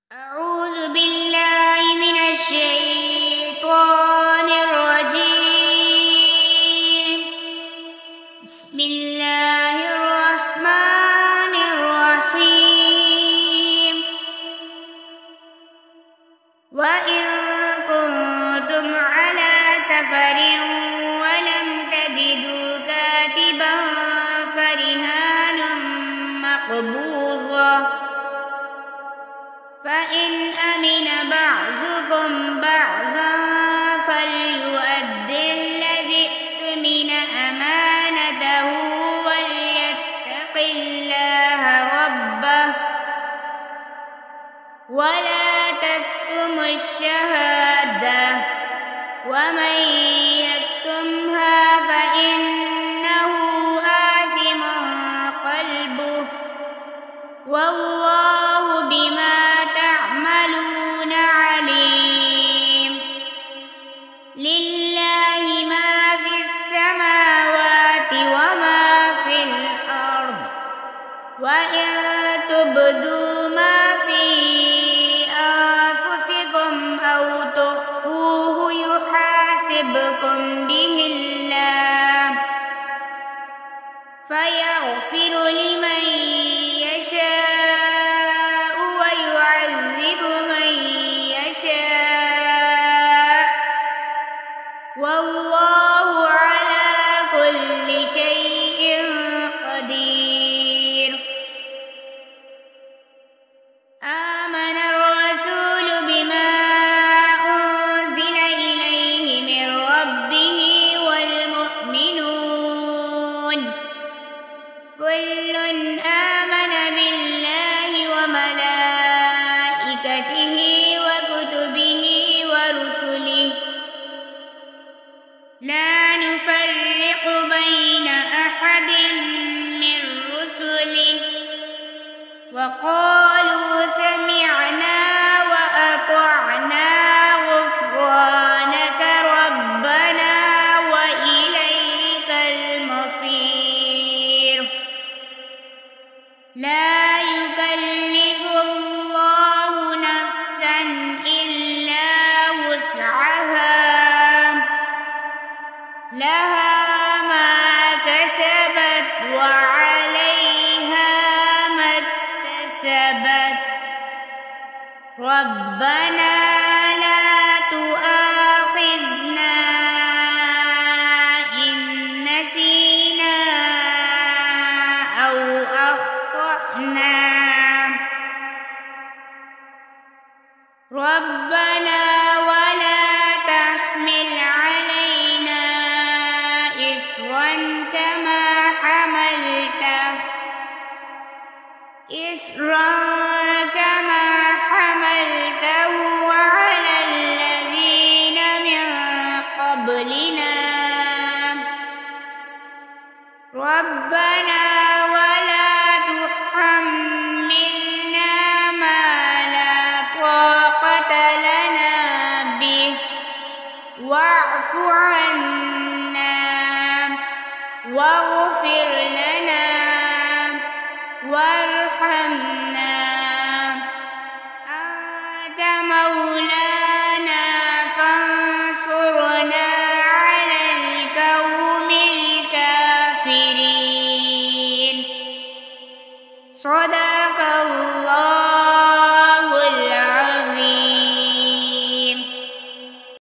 أعوذ بالله من الشيطان الرجيم. بسم الله الرحمن الرحيم. وإن كنتم على سفر ولم تجدوا كاتبا فرهان مقبوضة، فإن أمن بعضكم بعضا فليؤد الذي اؤتمن أمانته وليتق الله ربه ولا تكتموا الشهادة، ومن يكتمها فإنه آثم قلبه، والله بما تعملون عليم. لله ما في السماوات وما في الأرض، وإن تبدوا ما في أنفسكم أو تخفوه يحاسبكم به الله، فيغفر لمن يشاء ويعذب من يشاء، والله على كل شيء قدير. آمن الرسول بما أنزل إليه من ربه والمؤمنون كل آمن بالله وملائكته وكتبه ورسله لا نفرق بين أحد من رسله، وقالوا سمعنا وأطعنا غفرانك ربنا وإليك المصير. لا يكلف الله نفسا إلا وسعها، لها ما كسبت وعليها ما اكتسبت. ربنا لا تؤاخذنا إن نسينا أو أخطأنا. ربنا ولا تحمل علينا إصرا كما حملته على الذين من قبلنا. ربنا ولا تحملنا ما لا طاقة لنا به، واعف عنا واغفر